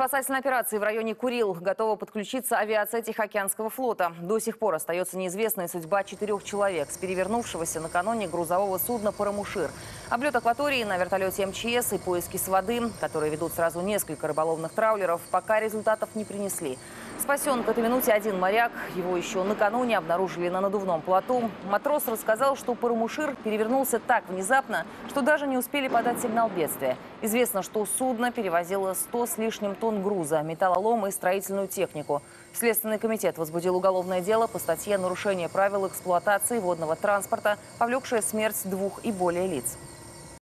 Спасательной операции в районе Курил готова подключиться авиация Тихоокеанского флота. До сих пор остается неизвестной судьба 4 человек с перевернувшегося накануне грузового судна «Парамушир». Облет акватории на вертолете МЧС и поиски с воды, которые ведут сразу несколько рыболовных траулеров, пока результатов не принесли. Спасен к этой минуте один моряк. Его еще накануне обнаружили на надувном плоту. Матрос рассказал, что «Парамушир» перевернулся так внезапно, что даже не успели подать сигнал бедствия. Известно, что судно перевозило 100 с лишним тонн груза, металлолом и строительную технику. Следственный комитет возбудил уголовное дело по статье «Нарушение правил эксплуатации водного транспорта», повлекшее смерть 2 и более лиц.